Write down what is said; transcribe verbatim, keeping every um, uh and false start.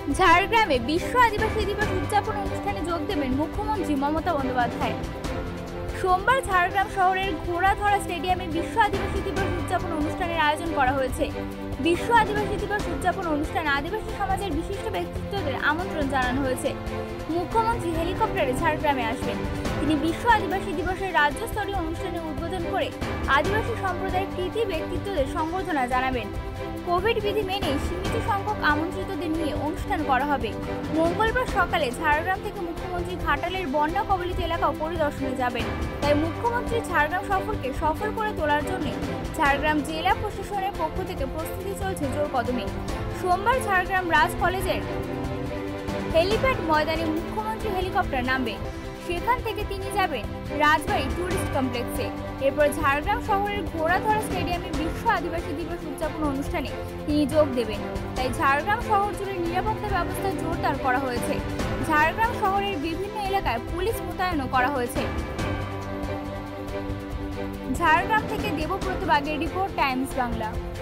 ঝাড়গ্রামে বিশ্ব আদিবাসী দিবস উদযাপন অনুষ্ঠানে যোগ দেবেন মুখ্যমন্ত্রী মমতা বন্দ্যোপাধ্যায়। সোমবার ঝাড়গ্রাম শহরের ঘোড়াধরা স্টেডিয়ামে বিশ্ব আদিবাসী দিবস উদযাপন অনুষ্ঠানের আয়োজন করা হয়েছে। বিশ্ব আদিবাসী দিবস উদযাপন অনুষ্ঠানে আদিবাসী সমাজের বিশিষ্ট ব্যক্তিত্বদের আমন্ত্রণ জানানো হয়েছে। মুখ্যমন্ত্রী হেলিকপ্টারে ঝাড়গ্রামে আসবেন। তিনি বিশ্ব আদিবাসী দিবসের রাজ্যস্তরীয় অনুষ্ঠানে উদ্বোধন করে আদিবাসী সম্প্রদায়ের কৃতি ব্যক্তিত্বদের সংবর্ধনা জানাবেন। কোভিড বিধি মেনে সীমিত সংখ্যক আমন্ত্রিতদের নিয়ে অনুষ্ঠান করা হবে। মঙ্গলবার সকালে ঝাড়গ্রাম থেকে মুখ্যমন্ত্রী ঘাটালের বন্যা কবলিত এলাকাও পরিদর্শনে যাবেন। তাই মুখ্যমন্ত্রী ঝাড়গ্রাম সফরকে সফল করে তোলার জন্য ঝাড়গ্রাম জেলা প্রশাসনের পক্ষ থেকে প্রস্তুতি চলছে জোর কদমে। সোমবার ঝাড়গ্রাম রাজ কলেজের হেলিপ্যাড ময়দানে মুখ্যমন্ত্রী হেলিকপ্টার নামবে। সেখান থেকে তিনি যাবেন রাজবাড়ী টুরিস্ট কমপ্লেক্সে। এরপর ঝাড়গ্রাম শহরের ঘোড়াধরা স্টেডিয়ামে বিশ্ব আদিবাসী দিবস উদযাপন অনুষ্ঠানে তিনি যোগ দেবেন। তাই ঝাড়গ্রাম শহর জুড়ে নিরাপত্তা ব্যবস্থা জোরদার করা হয়েছে। ঝাড়গ্রাম শহরের বিভিন্ন এলাকায় পুলিশ মোতায়েনও করা হয়েছে। ঝাড়গ্রাম থেকে দেবব্রত বাগের রিপোর্ট, টাইমস বাংলা।